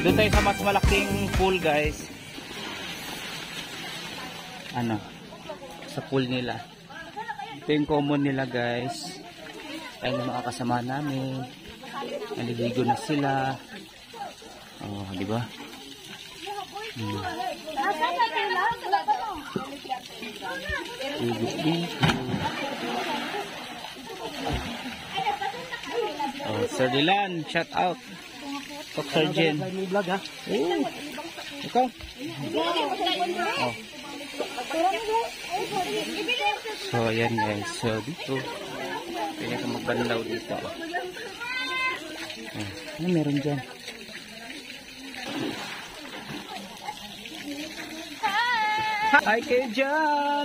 Doon tayo sa mas malaking pool, guys. Ano? Sa pool nila. Ito yung common nila, guys. Ayun yung mga kasama namin. Naliligo na sila. Oh, di ba? Oh, Sir Dylan, shout out. Tok Sergeant. Oh. Ikaw? Oh. So, ayan guys. So, dito. Pwede ka magbanlaw dito. Oh. Ano meron dyan? Hi kayo dyan!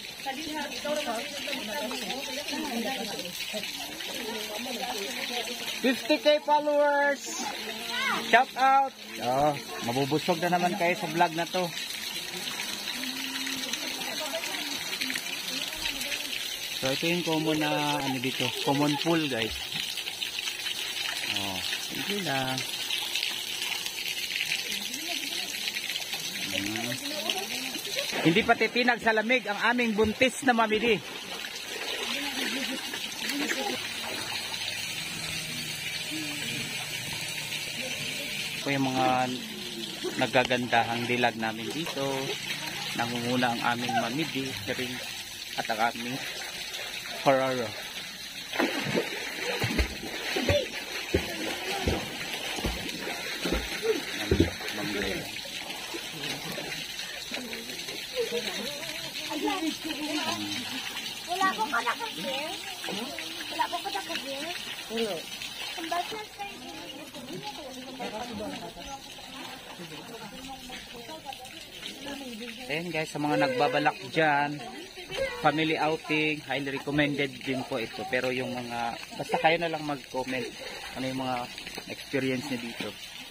50k followers! Shout out! Oh, mabubusog na naman kayo sa vlog na to. So ito yung common na ano dito, common pool guys. Oh, sige lang. Hindi pa titinag sa lamig ang aming buntis na mamidi. Ito yung mga nagagandahang dilag namin dito. Nangunguna ang aming mamidi at ang aming Ferraro. Wala ko ka nakagir? Wala ko ka nakagir? Wala. Ang basa sa Ayan guys, sa mga nagbabalak dyan, family outing, highly recommended din po ito. Pero yung mga, basta kayo na lang mag-comment ano yung mga experience nyo dito.